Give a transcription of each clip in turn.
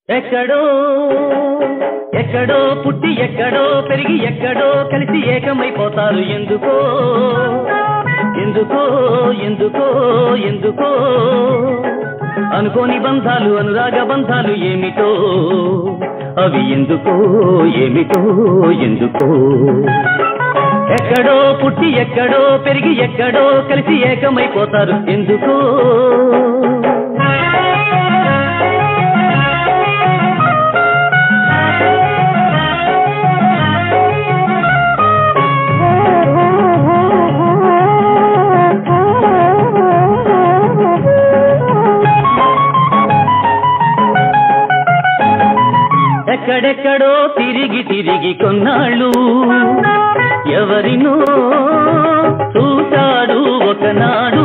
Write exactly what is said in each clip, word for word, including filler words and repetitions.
ఎక్కడో ఎక్కడో పుట్టి ఎక్కడో పెరిగి ఎక్కడో కలిసి ఏకమైపోతారు ఎందుకో ఎందుకో ఎందుకో ఎందుకో అనుకోని బంధాలు అనురాగ బంధాలు ఏమిటో అవి ఎందుకో ఏమిటో ఎందుకో ఎక్కడో పుట్టి ఎక్కడో పెరిగి ఎక్కడో కలిసి ఏకమైపోతారు ఎందుకో ఎక్కడెక్కడో తిరిగి తిరిగి కొన్నాళ్ళు ఎవరినో చూశాడు ఒకనాడు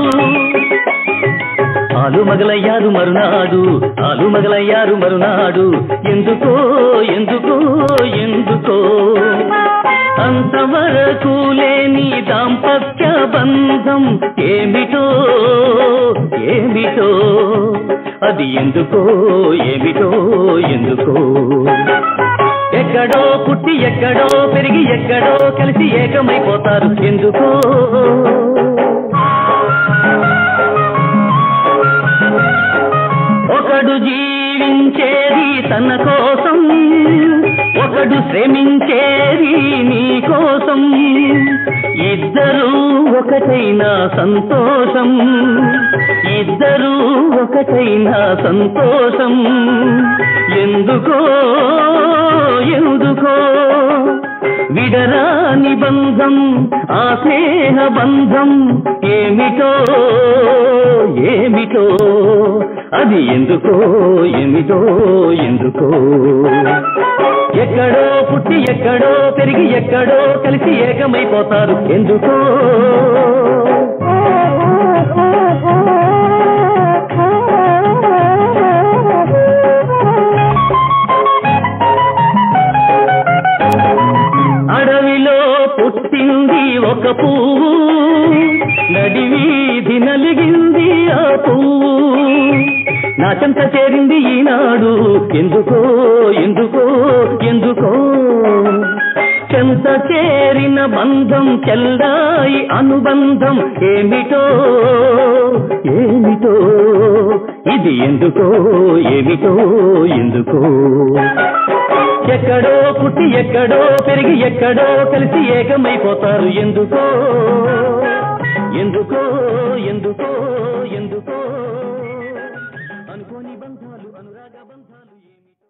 ఆలు మగలయ్యారు మరునాడు ఆలు మగలయ్యారు మరునాడు ఎందుకో ఎందుకో ఎందుకో అంతవరకు లేని దాంపత్య బంధం ఏమిటో ఏమిటో అది ఎందుకో ఏమిటో ఎందుకో ఎక్కడో పుట్టి ఎక్కడో పెరిగి ఎక్కడో కలిసి ఏకమైపోతారు ఎందుకో ఒకడు జీవించేది తన కోసం ఒకడు శ్రమించేది నీ కోసం ఇద్దరూ ఒకటైనా సంతోషం ఇద్దరూ ఒకటైనా సంతోషం ఎందుకో ఎందుకో విడరాని బంధం ఆ స్నేహ బంధం ఏమిటో ఏమిటో అది ఎందుకో ఏమిటో ఎందుకో ఎక్కడో పుట్టి ఎక్కడో పెరిగి ఎక్కడో కలిసి ఏకమైపోతారు ఎందుకో అడవిలో పుట్టింది ఒక పువ్వు నడివీధి నలిగింది ఆ పువ్వు నా చెంత చేరింది ఈనాడు ఎందుకో ఎందుకో ఎందుకో చెంత చేరిన బంధం చెల్లాయి అనుబంధం ఏమిటో ఏమిటో ఇది ఎందుకో ఏమిటో ఎందుకో ఎక్కడో పుట్టి ఎక్కడో పెరిగి ఎక్కడో కలిసి ఏకమైపోతారు ఎందుకో ఎందుకో ఎందుకో ఎందుకో అనుకోని బంధాలు అనురాగ బంధాలు ఏమి